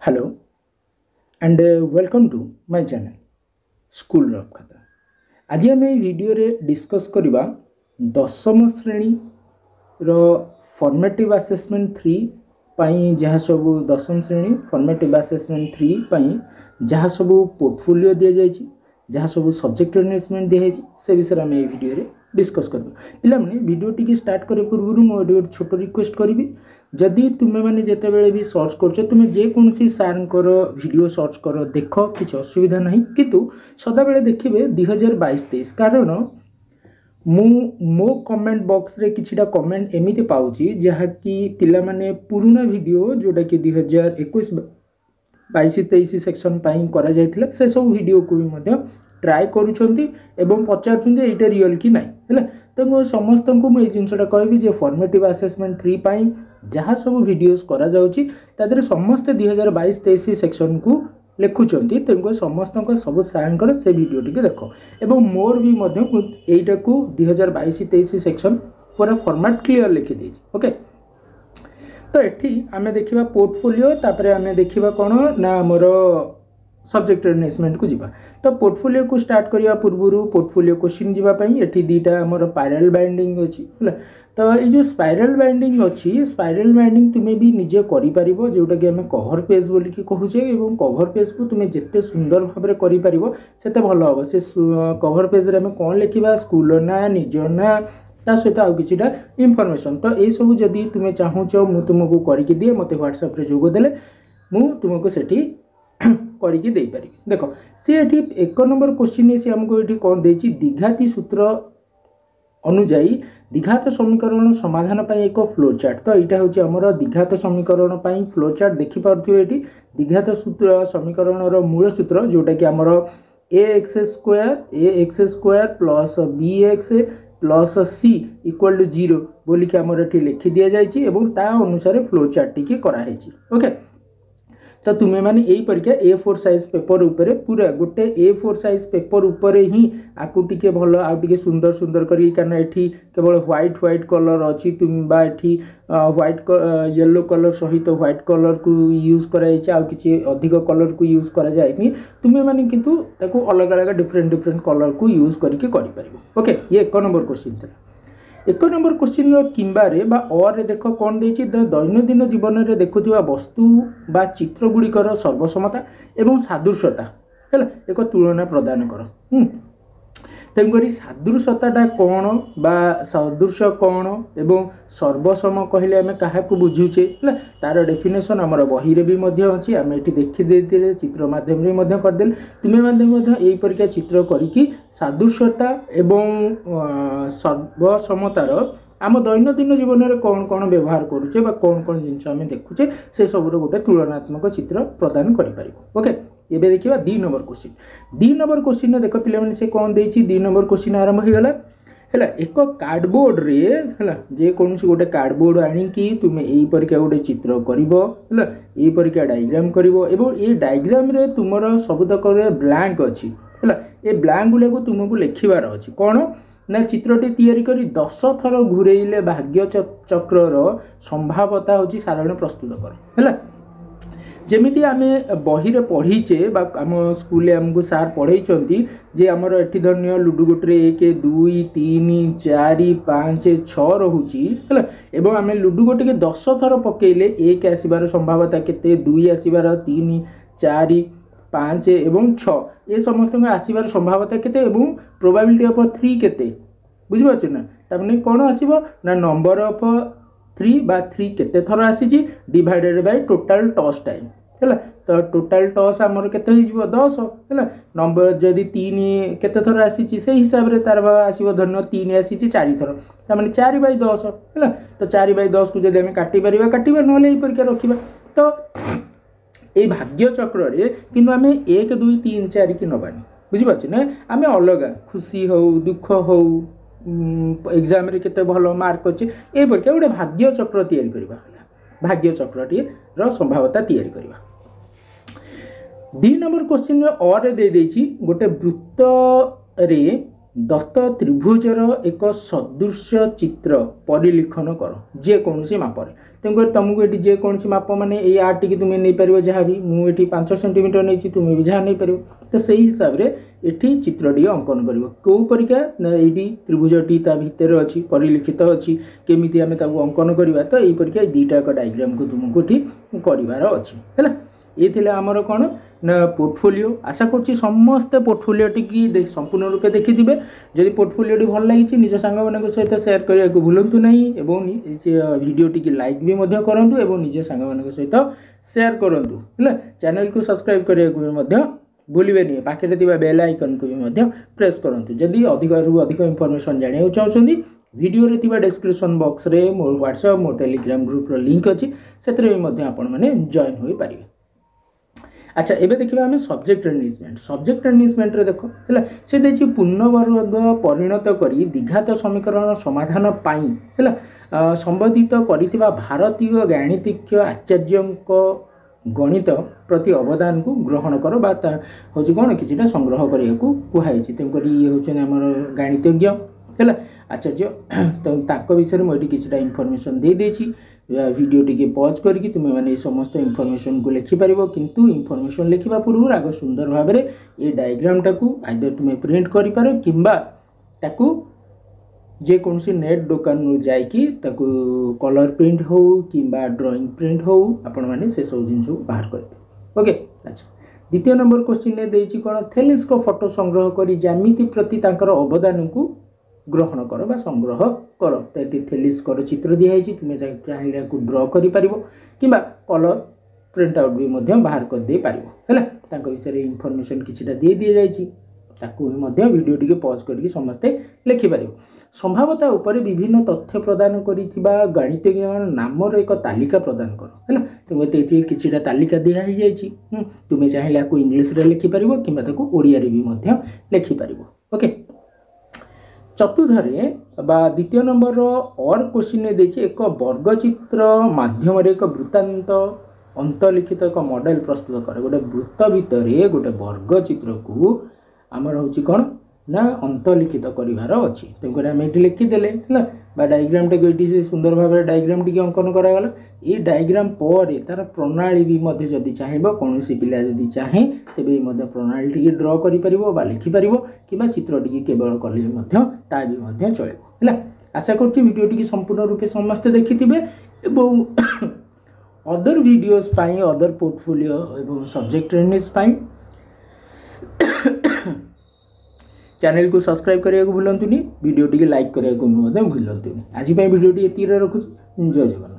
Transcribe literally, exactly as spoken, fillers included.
Hello and uh, welcome to my channel School of Khata. आज आम video रे discuss करवा दशम श्रेणी रो फॉर्मेटिव असेसमेंट थ्री पाई जहाँ सब दशम श्रेणी फॉर्मेटिव असेसमेंट थ्री पाई जहाँ सब पोर्टफोलियो दि जाइए जहाँ सब सब्जेक्ट एनालाइजमेंट दी से विषय आम वीडियो रे डिस्कस करबा पिला माने वीडियो टी स्टार्ट करे पूर्व मो छोट रिक्वेस्ट करी जदि तुम्हें मैंने जिते बड़े भी सर्च कर तुम्हें जेकोसी सार वीडियो सर्च कर देख किसी असुविधा ना किंतु सदाबले देखिए दुई हजार बैश तेईस कारण मु मो कमेंट बॉक्स रे किछिटा कमेंट एमिति पाउची जहाँकि पिला माने पुराना वीडियो जोटा कि दुई हजार इक्कीस बैश तेईस सेक्शन पाई करा जायथिला से सब वीडियो को भी ट्राए करुछंती एवं पचारुछंती एटा रियल कि नाही हैला तो समस्त को मुझे जिनटा कहबी जे फॉर्मेटिव असेसमेंट थ्री पाई जहाँ सब वीडियोस करा जाउची तादरे समस्त दुई हजार बैश तेईस सेक्शन को लिखुचंती तेणुक समस्त सब सार से वीडियो टी देख एवं मोर भी यहीटा को दुई हजार बैश तेईस सेक्शन पूरा फॉर्मेट क्लियर लिखिदे ओके। तो एठी आमे देखिबा पोर्टफोलियो तापरे आमे देखिबा कोन ना मोर सब्जेक्ट एनालाइजमेंट को जीवा। तो पोर्टफोलियो को स्टार्ट करिया पूर्व पोर्टफोलियो क्वेश्चन जीवा पई एठी दीटा हमर स्पाइरल बाइंडिंग अछि हला। तो ये जो स्पाइरल बाइंडिंग अछि स्पाइरल बाइंडिंग तुमे भी निजे करि परिबो जोटा कि हमें कवर पेज बोली कि कहूचे एवं कवर पेज को तुमे जिते सुंदर भाबरे करि परिबो सेते भलो हो। से कवर पेज रे हमें कोन लिखिबा स्कूल ना निज ना ता सहित आउ किछिटा इनफॉरमेशन। तो ए सब जदी तुमे चाहूच मु तुमको करिकि दिए मते व्हाट्सएप रे जोगो देले मु तुमको सेठी करिकि देई पारि। देखो से एठी एक नंबर क्वेश्चन से हमको एठी कोन देछि द्विघाती सूत्र अनुजाई द्विघात समीकरण समाधान पाई एक फ्लो चार्ट। तो यहाँ हूँ आमर द्विघात समीकरण पाई फ्लो चार्ट देखि पारथिबे एठी द्विघात सूत्र समीकरण रो मूल सूत्र जोटा कि आमर a x square a x square plus b x plus c equal to zero बोली कि आमर एठी लिखि दिया जाइछि एवं ता अनुसार फ्लो चार्ट टी के करा हेछि ओके। तो तुम्हें माने यही परीक्षा ए फोर साइज पेपर उपरे पूरा गोटे ए फोर साइज पेपर उपरे ही आकु टिके भलो आ टिके सुंदर सुंदर करी काना एठी केवल व्हाइट व्हाइट कलर अछि तुम बा एठी व्हाइट येलो कलर सहित व्हाइट कलर को यूज करा जाय आ किछि अधिक कलर को यूज करा जायनी तुम्हें माने किंतु ताको अलग अलग डिफरेंट डिफरेंट कलर को यूज करके करि परिबो ओके। ये एक नंबर क्वेश्चन था। एक नंबर क्वेश्चन किंबारे बा और देखो कौन देछि दैनंदिन जीवन में देखुवा वस्तु बा चित्र गुड़िकर सर्वसमता एवं सादृश्यता है एक तुलना प्रदान कर तेणुक सादृश्यता कौन बा सदृश्य कौन एवं सर्वसम कहले आम क्या बुझुचे है तार डेफिनेशन आम बही भी अच्छी आम ये देखीदे चित्र मध्यम करदे तुम्हें यही परीक्षा चित्र करी सादृश्यता एवं सर्वसमतार आम दैनंदिन जीवन में कौन कौन व्यवहार करुचे बा कौन कौन जिनस आम देखुचे से सबूर गोटे तुलनात्मक चित्र प्रदान कर ओके। ये देखिए दी नंबर क्वेश्चन दी नंबर क्वेश्चन देख पे से कौन देछि दी नंबर क्वेश्चन आरंभ हो गला है एक कार्डबोर्ड रे है जे कौन गोटे कार्डबोर्ड आनिकी तुम यही परीक्षा गोटे चित्र कर यही परीक्षा डायग्राम कर ये डायग्राम रे तुमर सबुतक ब्लैंक अच्छी है ये ब्लैंक गुला तुमको लिखबार अच्छी कौन ना चित्रटी तैयारी करी दस थर घूरेले भाग्य चक्र संभावता हूँ सारण प्रस्तुत कर है जमीती आम बही पढ़ीचे आम स्कूल आमको सार पढ़ई जे आमर एटी धन्य लुडु गोटे एक दुई तीन चार पाँच छ रोचे है एवं आम लुडु गोटे के दस थर पकईले एक आसबार संभावना केते दुई आसबार तीन चार पाँच एवं छ ये समस्त आसबार संभावना केते एवं प्रोबेबिलिटी ऑफ थ्री केते बुझिपारछ ना तामने कौन आसीबो ना नंबर ऑफ थ्री बा थ्री केते थर आसी divided by total toss time है तो टोटल टॉस आमर केते हो दस है नंबर जदि तीन केते थर आसी से हिसाब रे तार आसीबो धन्य तीन आसी चार थर तामने चार बाय दस है तो चार बाय दस को जदि आम काटी परिबा काटिबा नले एही परीक्षा रखिबा। तो ये भाग्य चक्र रे किंतु आम एक दुई तीन चार की नबानी बुझिपारछ ना आम अलग खुशी हो दुख हो एग्जाम रे केते भलो मार्क अच्छे ये परीक्षा गोटे भाग्य चक्र तैयारी करबा भाग्य चक्रटी रो संभावना तैयारी करबा। दी नंबर क्वेश्चन और दे देछि गोटे वृत्त रे दत्त त्रिभुजर एक सदृश्य चित्र परिलिखन कर जेकोसी मापर तेणुकर तुमको ये जेकोसी माप मैंने ये आर्ट टी तुम्हें नहीं पार जहाँ भी मुझे पांच सेंटीमीटर नहीं तुम्हें भी जहाँ नहीं पार तो से हिसाब से ये चित्रटी अंकन कर कौ परिका ये त्रिभुजटी ता भितर अच्छी परिलिखित अच्छी केमी आम अंकन करवा तो यही परिका दुईटा एक डायग्राम को तुमको ये करार अच्छी है ये आमर कौन ना पोर्टफोलियो आशा करुच्ची समस्ते पोर्टफोलियो टी संपूर्ण रूपे देखिथे जदि पोर्टफोलियो टी भल लगी निज सांग मान सहित सेयार करने को भूलु नहीं एवं वीडियो टी लाइक भी करूँ और निज सांग मान सहित सेयार करूँ है चैनल को सब्सक्राइब करने को भी भूलिए नहीं पाखे बेल आइकन को भी प्रेस करूँ जदि अधिक रु अधिक इनफॉरमेशन जाना चाहते वीडियो रे थिबा डिस्क्रिप्शन बॉक्स रे मोर व्हाट्सएप मोर टेलीग्राम ग्रुप रो लिंक अच्छी से आपण मैंने जॉइन हो पारे। अच्छा एबे देखिबा हमें सब्जेक्ट एनरिचमेंट सब्जेक्ट एनरिचमेंट रे देखो हैला से देछि पूर्णवर्ग परिणत करी द्विघात समीकरण समाधान पाई हैला संबंधित करिथिबा भारतीय गणितज्ञ आचार्यक गणित प्रति अवदान को ग्रहण कर बा हूँ कौन किसी संग्रह करने को कहुई तेणुक ये हूँ आम गणितज्ञ है आचार्य तो विषय में मुझे किसी इनफॉरमेशन दे देछि वीडियो टी पॉज करके तुम्हें मैंने समस्त इनफॉरमेशन को लिखिपार किंतु इनफॉरमेशन लिखा पूर्व आग सुंदर भाव में ये डायग्रामटा को आइदर तुम्हें प्रिंट कर किंबा ताकू जेकोसी नेट दुकान जाकि कलर प्रिंट हो कि ड्राइंग प्रिंट हो आपण मैंने से सब जिन बाहर करेंगे ओके। अच्छा द्वितीय नंबर क्वेश्चन ने देछि कौन थेलिस को फोटो संग्रह करी ज्यामिति प्रति तांकर अवदान को ग्रहण कर बा संग्रह कर तो थेलिस कर चित्र दिखाई तुम्हें चाहिए को ड्र कर कि कलर प्रिंट आउट भी बाहर कर दे पारिबो है विषय इनफॉरमेशन किछिटा दे दिए जाइछि ताकू वीडियो टी पॉज करके समस्ते लिखिपार संभावता उपरे विभिन्न तथ्य प्रदान करिथिबा गणितज्ञ नामर एक तालिका प्रदान कर है तुम्हें किसी तालिका दिखाई जाइछि तुम्हें चाहिए आपको इंग्लीश रे लिखिपार कि ओडिया रे भी लिखिपार ओके। चतुर्थरे बा द्वितीय नंबर और क्वेश्चन ने देछि एक वर्गचित्र माध्यम एक वृत्तांत अंतलिखित एक मॉडल प्रस्तुत करे गोटे वृत्त भितर गोटे वर्गचित्र को आमर हूँ कौन ना अंतलिखित करार अच्छी तेणुक आम ये लिखिदेले है डायग्राम टे ये सुंदर भाव में डायग्राम टी अंकन करागला ये डायग्राम पर तार प्रणाली भी जदि चाहे कौन पिला जदि चाहे तेरे प्रणाली टी ड्र कर लिखिपार कि चित्र टी केवल कले ता भी चलो है आशा करुच्ची वीडियो टी संपूर्ण रूपे समस्ते देखिथे एवं अदर वीडियोस पाई अदर पोर्टफोलियो एवं सब्जेक्ट ट्रेनिंग्स पाई चैनल को सब्सक्राइब करने को भूलु नहीं वीडियो टी लाइक करने को भी भूलु नहीं आज वीडियो टी रखुच्छी जय जगन्नाथ।